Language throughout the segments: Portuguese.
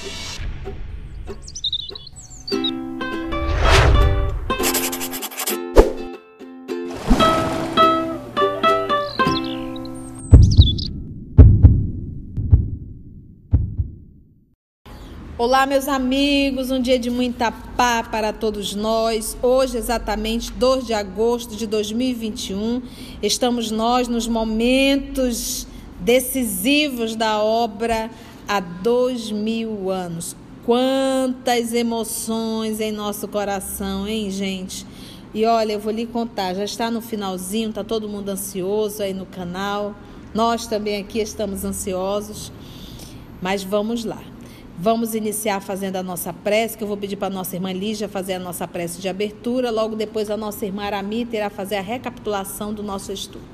Olá, meus amigos, um dia de muita paz para todos nós. Hoje, exatamente 2 de agosto de 2021, estamos nós nos momentos decisivos da obra há 2000 anos. Quantas emoções em nosso coração, hein, gente? E olha, eu vou lhe contar, já está no finalzinho, está todo mundo ansioso aí no canal. Nós também aqui estamos ansiosos, mas vamos lá. Vamos iniciar fazendo a nossa prece, que eu vou pedir para a nossa irmã Lígia fazer a nossa prece de abertura. Logo depois a nossa irmã Aramita irá fazer a recapitulação do nosso estudo.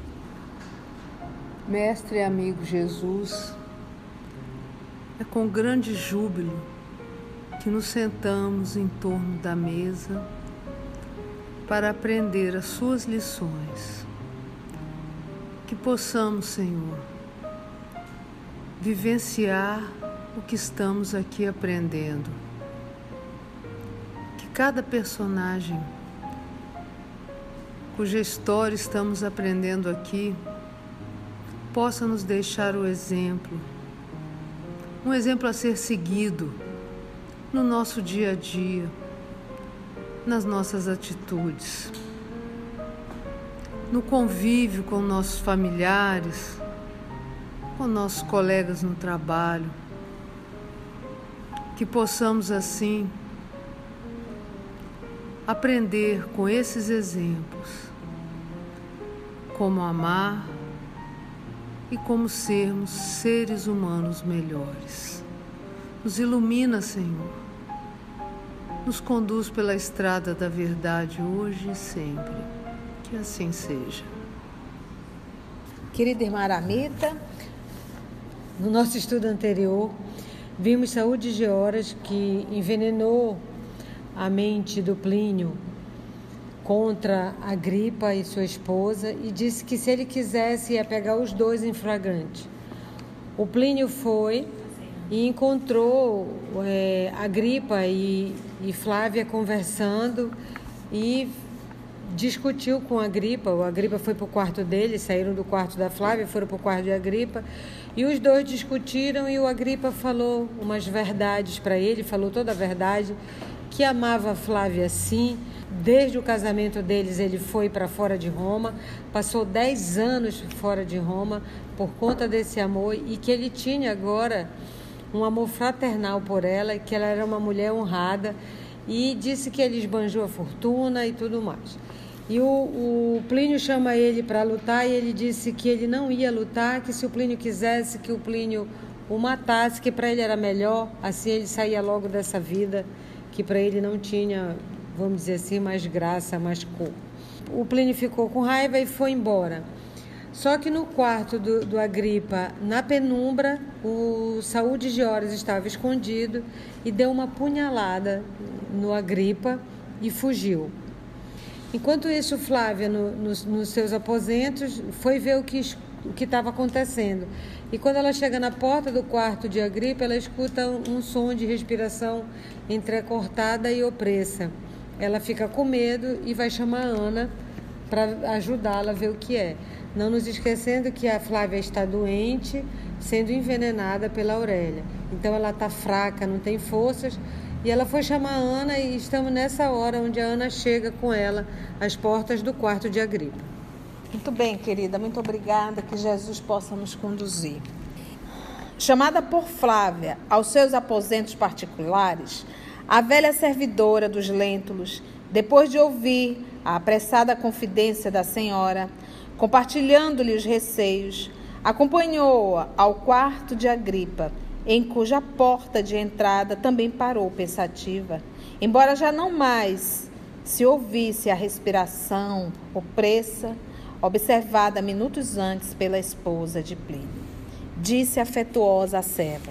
Mestre e amigo Jesus, é com grande júbilo que nos sentamos em torno da mesa para aprender as suas lições. Que possamos, Senhor, vivenciar o que estamos aqui aprendendo. Que cada personagem cuja história estamos aprendendo aqui possa nos deixar o exemplo, um exemplo a ser seguido no nosso dia a dia, nas nossas atitudes, no convívio com nossos familiares, com nossos colegas no trabalho. Que possamos, assim, aprender com esses exemplos como amar e como sermos seres humanos melhores. Nos ilumina, Senhor. Nos conduz pela estrada da verdade hoje e sempre. Que assim seja. Querida irmã Aramita, no nosso estudo anterior, vimos Saúde de Horas, que envenenou a mente do Plínio contra Agripa e sua esposa e disse que se ele quisesse ia pegar os dois em flagrante. O Plínio foi e encontrou Agripa e Flávia conversando e discutiu com Agripa. O Agripa foi para o quarto dele, saíram do quarto da Flávia, foram para o quarto de Agripa. E os dois discutiram e o Agripa falou umas verdades para ele, falou toda a verdade, que amava a Flávia sim. Desde o casamento deles ele foi para fora de Roma, passou 10 anos fora de Roma por conta desse amor e que ele tinha agora um amor fraternal por ela, que ela era uma mulher honrada e disse que ele esbanjou a fortuna e tudo mais. E o Plínio chama ele para lutar e ele disse que ele não ia lutar, que se o Plínio quisesse, que o Plínio o matasse, que para ele era melhor, assim ele saía logo dessa vida, que para ele não tinha, vamos dizer assim, mais graça, mais cor. O Plínio ficou com raiva e foi embora. Só que no quarto do Agripa, na penumbra, o Saúde de Horas estava escondido e deu uma punhalada no Agripa e fugiu. Enquanto isso, Flávia, nos seus aposentos, foi ver o que estava acontecendo. E quando ela chega na porta do quarto de Agripa, ela escuta um som de respiração entrecortada e opressa. Ela fica com medo e vai chamar a Ana para ajudá-la a ver o que é. Não nos esquecendo que a Flávia está doente, sendo envenenada pela Aurélia. Então ela está fraca, não tem forças. E ela foi chamar a Ana e estamos nessa hora onde a Ana chega com ela às portas do quarto de Agripa. Muito bem, querida, muito obrigada, que Jesus possa nos conduzir. Chamada por Flávia aos seus aposentos particulares, a velha servidora dos Lentulus, depois de ouvir a apressada confidência da senhora, compartilhando-lhe os receios, acompanhou-a ao quarto de Agripa, em cuja porta de entrada também parou pensativa, embora já não mais se ouvisse a respiração opressa, observada minutos antes pela esposa de Plínio. Disse afetuosa a serva: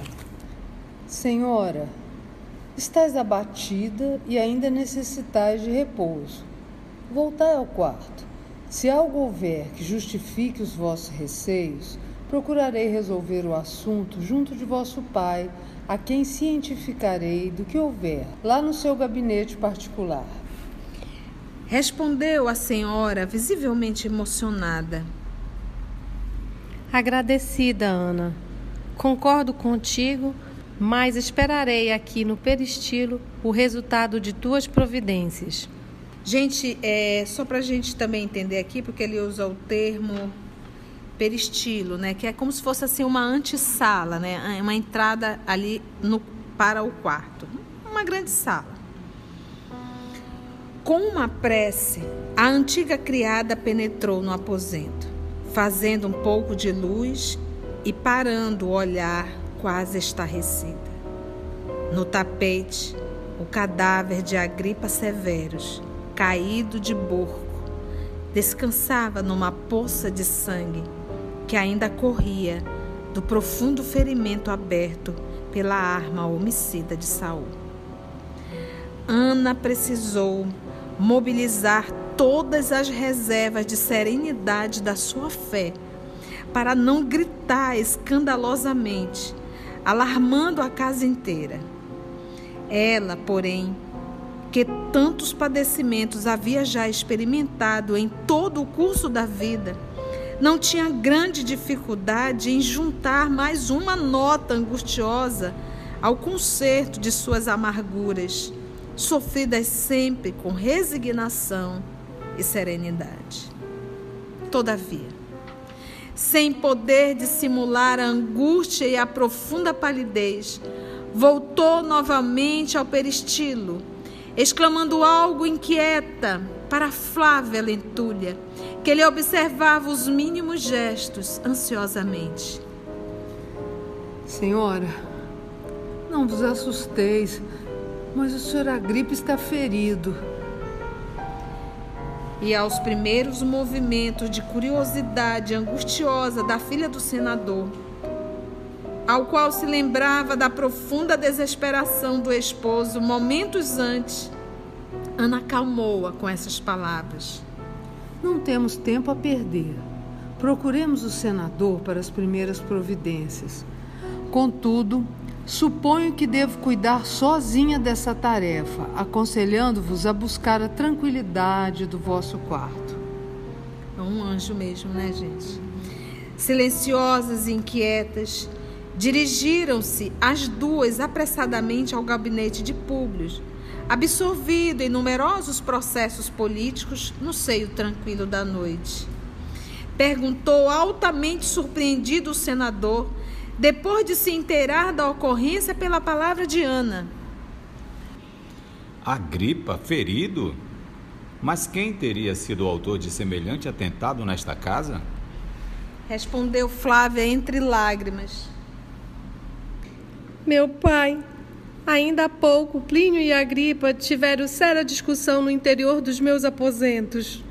Senhora, estais abatida e ainda necessitais de repouso. Voltai ao quarto. Se algo houver que justifique os vossos receios, procurarei resolver o assunto junto de vosso pai, a quem cientificarei do que houver, lá no seu gabinete particular. Respondeu a senhora, visivelmente emocionada. Agradecida, Ana. Concordo contigo, mas esperarei aqui no peristilo o resultado de tuas providências. Gente, só para a gente também entender aqui, porque ele usa o termo peristilo, né? Que é como se fosse assim uma antessala, né? Uma entrada ali para o quarto. Uma grande sala. Com uma prece, a antiga criada penetrou no aposento, fazendo um pouco de luz e parando o olhar quase estarrecida. No tapete, o cadáver de Agripa Severus, caído de borco, descansava numa poça de sangue que ainda corria do profundo ferimento aberto pela arma homicida de Saul. Ana precisou mobilizar todas as reservas de serenidade da sua fé para não gritar escandalosamente, alarmando a casa inteira. Ela, porém, que tantos padecimentos havia já experimentado em todo o curso da vida, não tinha grande dificuldade em juntar mais uma nota angustiosa ao concerto de suas amarguras, sofridas sempre com resignação e serenidade. Todavia, sem poder dissimular a angústia e a profunda palidez, voltou novamente ao peristilo, exclamando algo inquieta para Flávia Lentulha, que lhe observava os mínimos gestos ansiosamente. Senhora, não vos assusteis, mas o Sr. Agripa está ferido. E aos primeiros movimentos de curiosidade angustiosa da filha do senador, ao qual se lembrava da profunda desesperação do esposo momentos antes, Ana acalmou-a com essas palavras. Não temos tempo a perder. Procuremos o senador para as primeiras providências. Contudo, suponho que devo cuidar sozinha dessa tarefa, aconselhando-vos a buscar a tranquilidade do vosso quarto. É um anjo mesmo, né, gente? Silenciosas e inquietas, dirigiram-se as duas apressadamente ao gabinete de Públio, absorvido em numerosos processos políticos no seio tranquilo da noite. Perguntou altamente surpreendido o senador, depois de se inteirar da ocorrência pela palavra de Ana. Agripa ferido? Mas quem teria sido o autor de semelhante atentado nesta casa? Respondeu Flávia entre lágrimas. Meu pai, ainda há pouco Plínio e Agripa tiveram séria discussão no interior dos meus aposentos.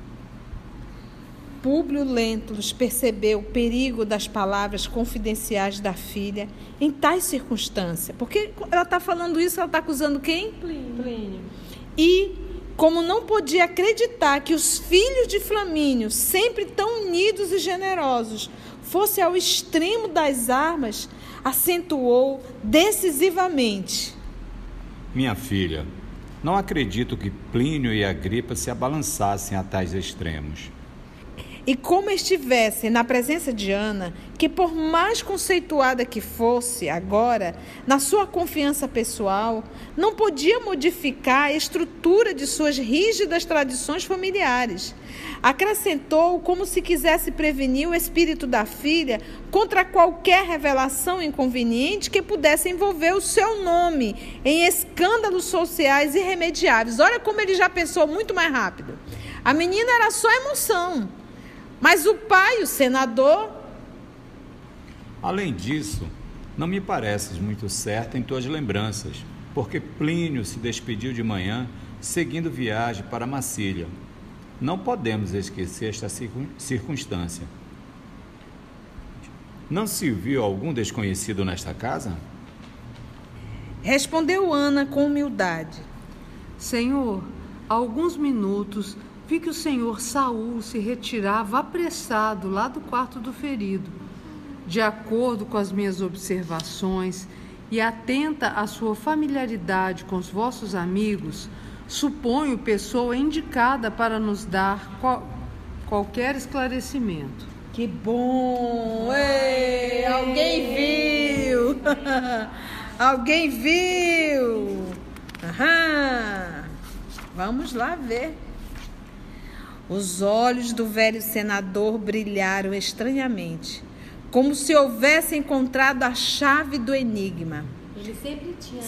Públio Lentulus percebeu o perigo das palavras confidenciais da filha em tais circunstâncias. Porque ela está falando isso, ela está acusando quem? Plínio. E, como não podia acreditar que os filhos de Flamínio, sempre tão unidos e generosos, fossem ao extremo das armas, acentuou decisivamente. Minha filha, não acredito que Plínio e Agripa se abalançassem a tais extremos. E como estivessem na presença de Ana, que por mais conceituada que fosse agora, na sua confiança pessoal, não podia modificar a estrutura de suas rígidas tradições familiares. Acrescentou como se quisesse prevenir o espírito da filha contra qualquer revelação inconveniente que pudesse envolver o seu nome em escândalos sociais irremediáveis. Olha como ele já pensou muito mais rápido. A menina era só emoção. Mas o pai, o senador... Além disso, não me pareces muito certa em tuas lembranças, porque Plínio se despediu de manhã, seguindo viagem para Massília. Não podemos esquecer esta circunstância. Não se viu algum desconhecido nesta casa? Respondeu Ana com humildade. Senhor, há alguns minutos vi que o senhor Saul se retirava apressado lá do quarto do ferido. de acordo com as minhas observações e atenta à sua familiaridade com os vossos amigos, suponho pessoa indicada para nos dar qualquer esclarecimento. Que bom! Ei, alguém viu! Alguém viu! Aham. Vamos lá ver. Os olhos do velho senador brilharam estranhamente, como se houvesse encontrado a chave do enigma. Ele sempre tinha.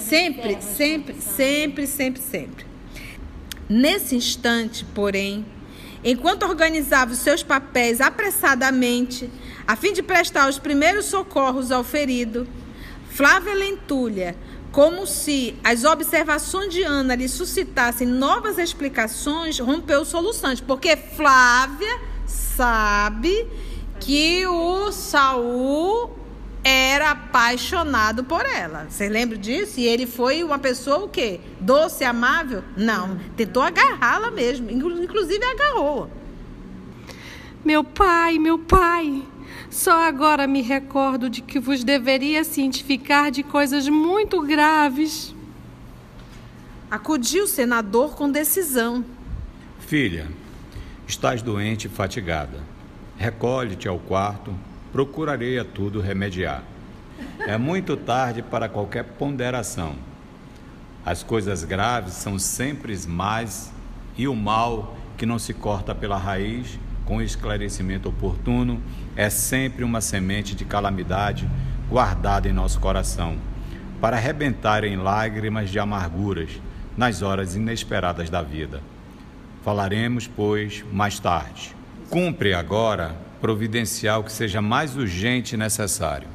Sempre. Nesse instante, porém, enquanto organizava os seus papéis apressadamente, a fim de prestar os primeiros socorros ao ferido, Flávia Lentulha, como se as observações de Ana lhe suscitassem novas explicações, rompeu soluções, porque Flávia sabe que o Saul era apaixonado por ela. Vocês lembram disso? E ele foi uma pessoa o quê? Doce, amável? Não. Tentou agarrá-la mesmo. Inclusive agarrou. Meu pai, só agora me recordo de que vos deveria cientificar de coisas muito graves. Acudiu o senador com decisão. Filha, estás doente e fatigada. Recolhe-te ao quarto, procurarei a tudo remediar. É muito tarde para qualquer ponderação. As coisas graves são sempre más e o mal que não se corta pela raiz, com esclarecimento oportuno, é sempre uma semente de calamidade guardada em nosso coração, para arrebentar em lágrimas de amarguras nas horas inesperadas da vida. Falaremos, pois, mais tarde. Cumpre agora providenciar o que seja mais urgente e necessário.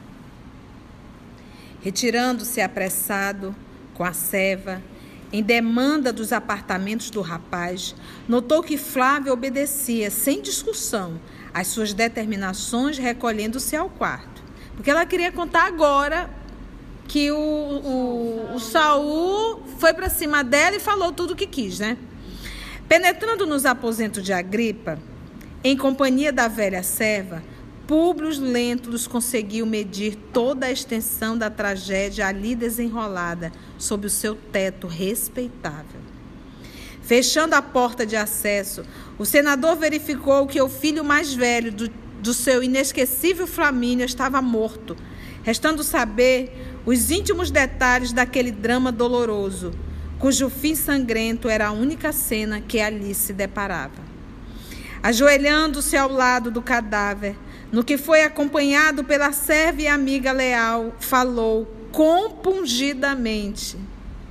Retirando-se apressado, com a serva, em demanda dos apartamentos do rapaz, notou que Flávia obedecia, sem discussão, às suas determinações, recolhendo-se ao quarto. Porque ela queria contar agora que o Saul foi para cima dela e falou tudo o que quis, né? Penetrando nos aposentos de Agripa, em companhia da velha serva, Públio Lentulus conseguiu medir toda a extensão da tragédia ali desenrolada sob o seu teto respeitável. Fechando a porta de acesso, o senador verificou que o filho mais velho do seu inesquecível Flamínio estava morto, restando saber os íntimos detalhes daquele drama doloroso, cujo fim sangrento era a única cena que ali se deparava. Ajoelhando-se ao lado do cadáver, no que foi acompanhado pela serva e amiga leal, falou compungidamente: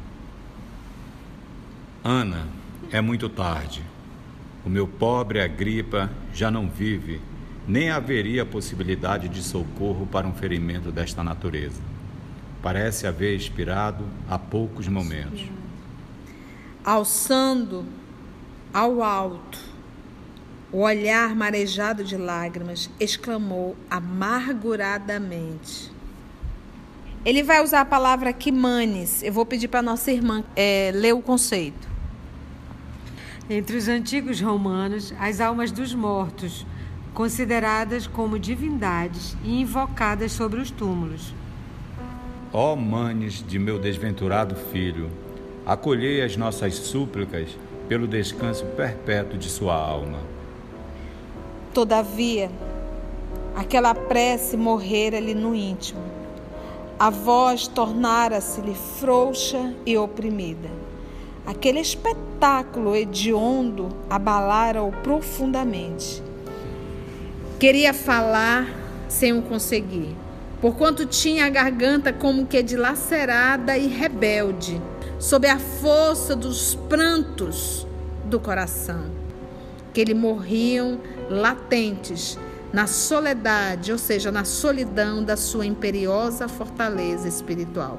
Ana, é muito tarde. O meu pobre Agripa já não vive, nem haveria possibilidade de socorro para um ferimento desta natureza. Parece haver expirado há poucos momentos. Alçando ao alto o olhar marejado de lágrimas, exclamou amarguradamente. Ele vai usar a palavra quimanes. Eu vou pedir para a nossa irmã ler o conceito. Entre os antigos romanos, as almas dos mortos, consideradas como divindades e invocadas sobre os túmulos. Ó manes de meu desventurado filho, acolhei as nossas súplicas pelo descanso perpétuo de sua alma. Todavia, aquela prece morrera-lhe no íntimo. A voz tornara-se-lhe frouxa e oprimida. Aquele espetáculo hediondo abalara-o profundamente. Queria falar sem o conseguir, porquanto tinha a garganta como que dilacerada e rebelde, sob a força dos prantos do coração, que lhe morriam latentes na soledade, ou seja, na solidão da sua imperiosa fortaleza espiritual.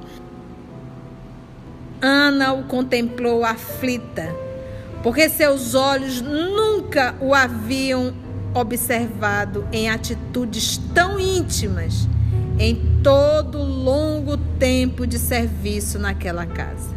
Ana o contemplou aflita, porque seus olhos nunca o haviam observado em atitudes tão íntimas em todo o longo tempo de serviço naquela casa.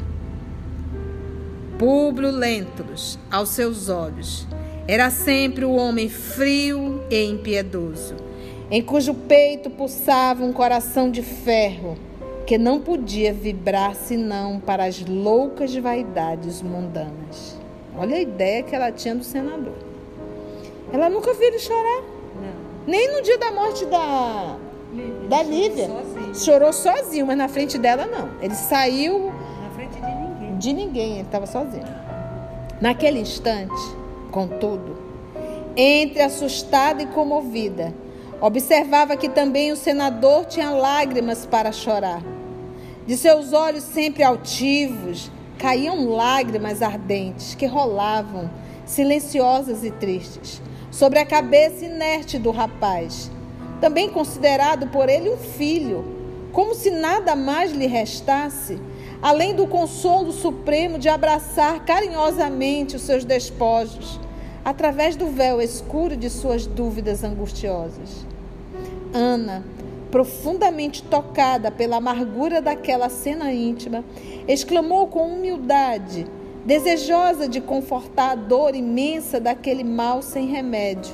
Públio Lentulus, aos seus olhos, era sempre o homem frio e impiedoso, em cujo peito pulsava um coração de ferro que não podia vibrar senão para as loucas vaidades mundanas. Olha a ideia que ela tinha do senador. Ela nunca viu ele chorar. Não. Nem no dia da morte da Lívia. Chorou sozinho, mas na frente dela não. Ele saiu... Na frente de ninguém. De ninguém, ele estava sozinho. Naquele instante, contudo, entre assustada e comovida, observava que também o senador tinha lágrimas para chorar. De seus olhos sempre altivos, caíam lágrimas ardentes que rolavam, silenciosas e tristes, sobre a cabeça inerte do rapaz, também considerado por ele um filho, como se nada mais lhe restasse, além do consolo supremo de abraçar carinhosamente os seus despojos, através do véu escuro de suas dúvidas angustiosas. Ana, profundamente tocada pela amargura daquela cena íntima, exclamou com humildade, desejosa de confortar a dor imensa daquele mal sem remédio: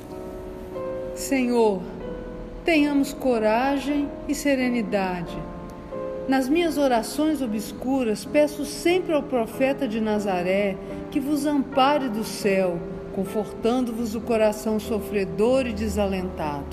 Senhor, tenhamos coragem e serenidade. Nas minhas orações obscuras, peço sempre ao profeta de Nazaré que vos ampare do céu, confortando-vos o coração sofredor e desalentado.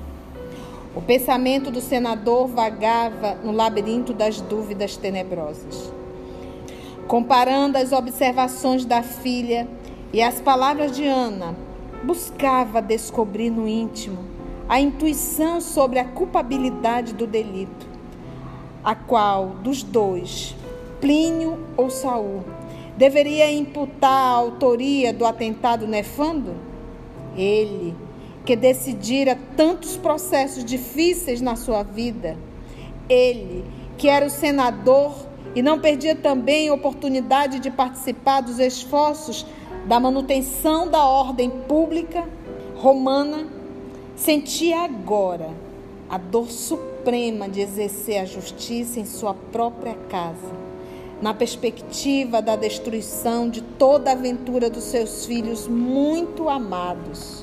O pensamento do senador vagava no labirinto das dúvidas tenebrosas. Comparando as observações da filha e as palavras de Ana, buscava descobrir no íntimo a intuição sobre a culpabilidade do delito, a qual dos dois, Plínio ou Saul, deveria imputar a autoria do atentado nefando? Ele, que decidira tantos processos difíceis na sua vida, ele, que era o senador e não perdia também a oportunidade de participar dos esforços da manutenção da ordem pública romana, sentia agora a dor suprema de exercer a justiça em sua própria casa, na perspectiva da destruição de toda a aventura dos seus filhos muito amados.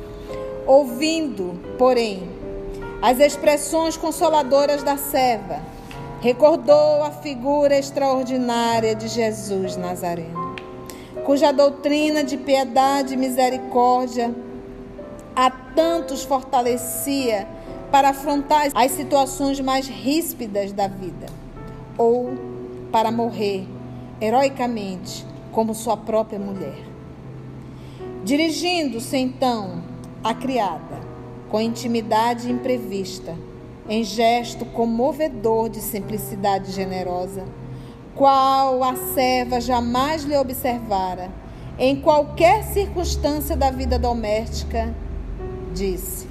Ouvindo, porém, as expressões consoladoras da serva, recordou a figura extraordinária de Jesus Nazareno, cuja doutrina de piedade e misericórdia a tantos fortalecia para afrontar as situações mais ríspidas da vida, ou para morrer heroicamente como sua própria mulher. Dirigindo-se então à criada, com intimidade imprevista, em gesto comovedor de simplicidade generosa, qual a serva jamais lhe observara, em qualquer circunstância da vida doméstica, disse: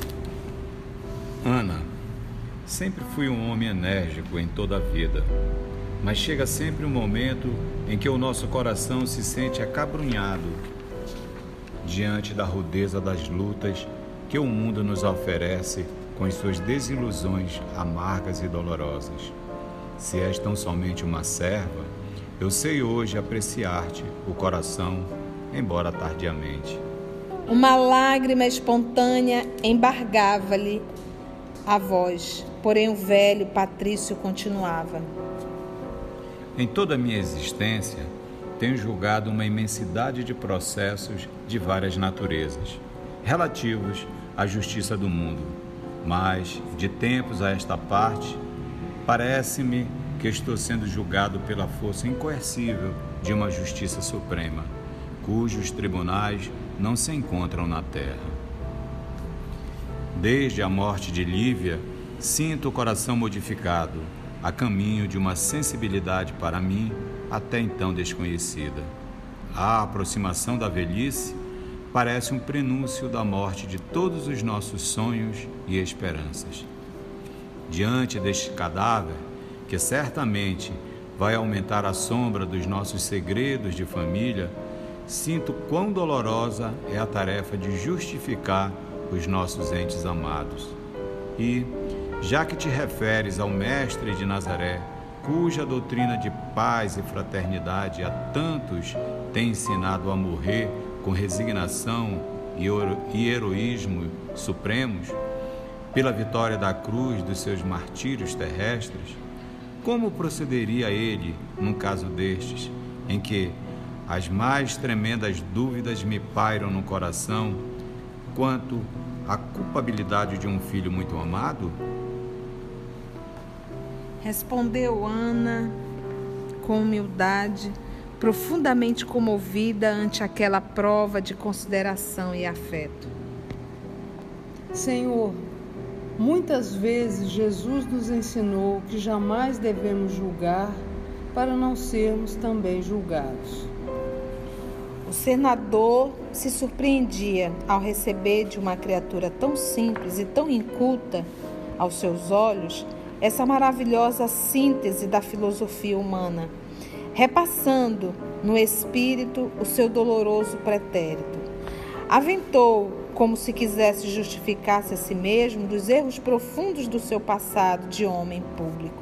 Ana, sempre fui um homem enérgico em toda a vida, mas chega sempre um momento em que o nosso coração se sente acabrunhado diante da rudeza das lutas que o mundo nos oferece com as suas desilusões amargas e dolorosas. Se és tão somente uma serva, eu sei hoje apreciar-te o coração, embora tardiamente. Uma lágrima espontânea embargava-lhe a voz, porém o velho patrício continuava: Em toda a minha existência, tenho julgado uma imensidade de processos de várias naturezas, relativos à justiça do mundo, mas, de tempos a esta parte, parece-me que estou sendo julgado pela força incoercível de uma justiça suprema, cujos tribunais não se encontram na terra. Desde a morte de Lívia, sinto o coração modificado, a caminho de uma sensibilidade para mim até então desconhecida. A aproximação da velhice parece um prenúncio da morte de todos os nossos sonhos e esperanças. Diante deste cadáver, que certamente vai aumentar a sombra dos nossos segredos de família, sinto quão dolorosa é a tarefa de justificar os nossos entes amados. E, já que te referes ao Mestre de Nazaré, cuja doutrina de paz e fraternidade a tantos tem ensinado a morrer com resignação e heroísmo supremos, pela vitória da cruz dos seus martírios terrestres, como procederia ele num caso destes, em que as mais tremendas dúvidas me pairam no coração quanto à culpabilidade de um filho muito amado? Respondeu Ana com humildade, profundamente comovida ante aquela prova de consideração e afeto. Senhor, muitas vezes Jesus nos ensinou que jamais devemos julgar para não sermos também julgados. O senador se surpreendia ao receber de uma criatura tão simples e tão inculta aos seus olhos essa maravilhosa síntese da filosofia humana, repassando no espírito o seu doloroso pretérito. Aventou, como se quisesse justificar-se a si mesmo dos erros profundos do seu passado de homem público.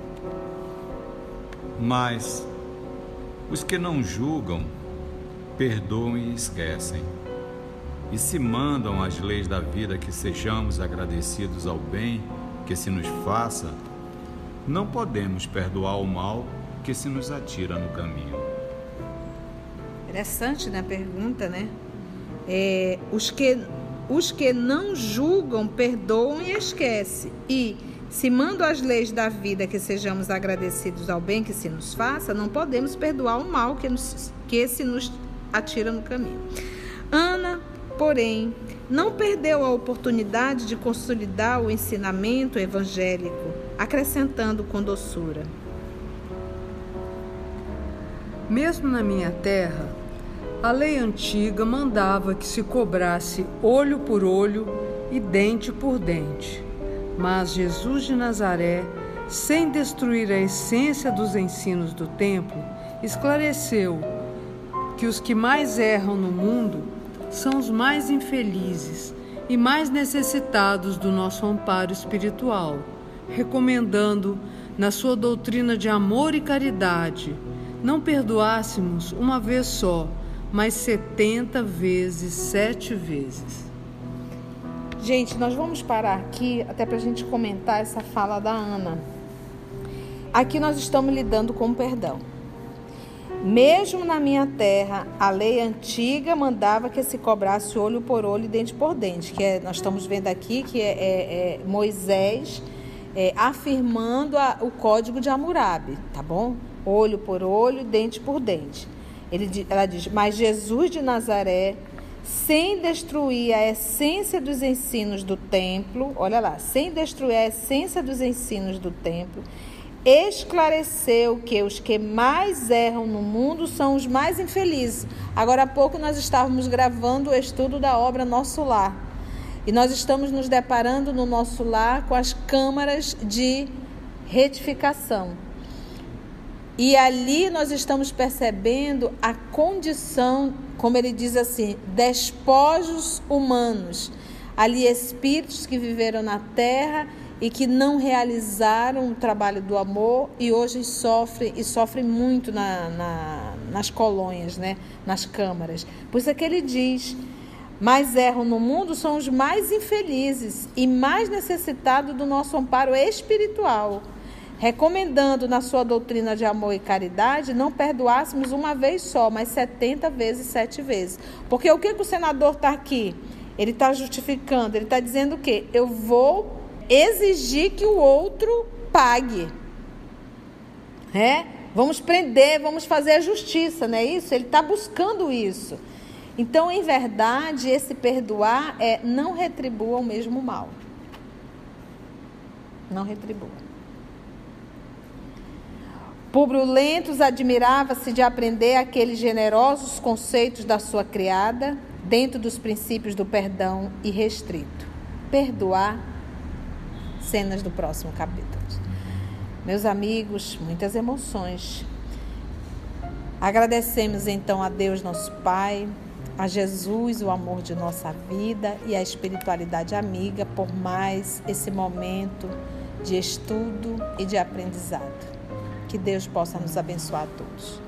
Mas os que não julgam, perdoam e esquecem. E se mandam as leis da vida que sejamos agradecidos ao bem que se nos faça, não podemos perdoar o mal que se nos atira no caminho. Interessante, né, a pergunta, né? Os que não julgam, perdoam e esquecem. E se mandam as leis da vida que sejamos agradecidos ao bem que se nos faça, não podemos perdoar o mal que se nos atira no caminho. Ana, porém, não perdeu a oportunidade de consolidar o ensinamento evangélico, acrescentando com doçura: Mesmo na minha terra, a lei antiga mandava que se cobrasse olho por olho e dente por dente. Mas Jesus de Nazaré, sem destruir a essência dos ensinos do templo, esclareceu que os que mais erram no mundo são os mais infelizes e mais necessitados do nosso amparo espiritual, recomendando, na sua doutrina de amor e caridade, não perdoássemos uma vez só, mas 70 vezes, 7 vezes. Gente, nós vamos parar aqui até para a gente comentar essa fala da Ana. Aqui nós estamos lidando com o perdão. Mesmo na minha terra, a lei antiga mandava que se cobrasse olho por olho e dente por dente, nós estamos vendo aqui que é Moisés afirmando o código de Hammurabi, tá bom? Olho por olho e dente por dente. Ela diz, mas Jesus de Nazaré, sem destruir a essência dos ensinos do templo, olha lá, sem destruir a essência dos ensinos do templo, esclareceu que os que mais erram no mundo são os mais infelizes. Agora há pouco nós estávamos gravando o estudo da obra Nosso Lar. E nós estamos nos deparando no nosso lar com as câmaras de retificação. E ali nós estamos percebendo a condição, como ele diz assim, despojos humanos. Ali espíritos que viveram na terra e que não realizaram o trabalho do amor e hoje sofrem muito nas colônias, né? Nas câmaras. Por isso é que ele diz, mais erram no mundo são os mais infelizes e mais necessitados do nosso amparo espiritual, recomendando na sua doutrina de amor e caridade não perdoássemos uma vez só, mas 70 vezes, 7 vezes. Porque o que o senador está aqui? Ele está justificando, ele está dizendo o quê? Eu vou exigir que o outro pague. Vamos prender, vamos fazer a justiça, não é isso? Ele está buscando isso. Então, em verdade, esse perdoar não retribua o mesmo mal. Não retribua. Públio Lentulus admirava-se de aprender aqueles generosos conceitos da sua criada dentro dos princípios do perdão irrestrito. Perdoar, cenas do próximo capítulo. Meus amigos, muitas emoções. Agradecemos então a Deus nosso Pai, a Jesus, o amor de nossa vida e a espiritualidade amiga por mais esse momento de estudo e de aprendizado. Que Deus possa nos abençoar a todos.